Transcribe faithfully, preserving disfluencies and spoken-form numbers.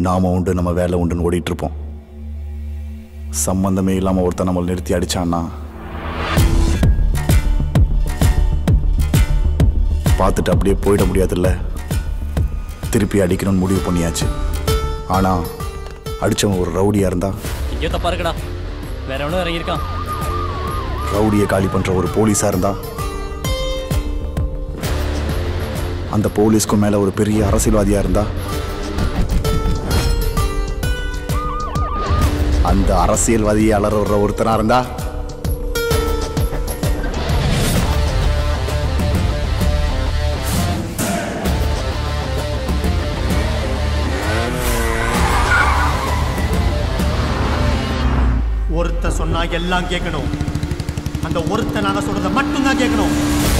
நாம உண்டு நம்ம வேலை உண்டுன்னு ஓடிட்டு இருப்போம். சம்பந்தமே இல்லாம ஒருத்தன் நம்மளை நிறுத்தி அடிச்சான்னா பார்த்துட்டு அப்படியே போயிட முடியாதுல்ல. திருப்பி அடிக்கணும்னு முடிவு பண்ணியாச்சு. ஆனா அடிச்சவன் ஒரு ரவுடியா இருந்தா இங்கே தப்பா இருக்குடா, வேற எவனும் இறங்கியிருக்கான். ரவுடியை காலி பண்ற ஒரு போலீஸா இருந்தா அந்த போலீஸ்க்கும் மேல ஒரு பெரிய அரசியல்வாதியா இருந்தா அந்த அரசியல்வாதியை அலற வர்ற ஒருத்தனா இருந்தா ஒருத்த சொன்னா எல்லாம் கேட்கணும். அந்த ஒருத்த நாங்க சொல்றத மட்டும்தான் கேட்கணும்.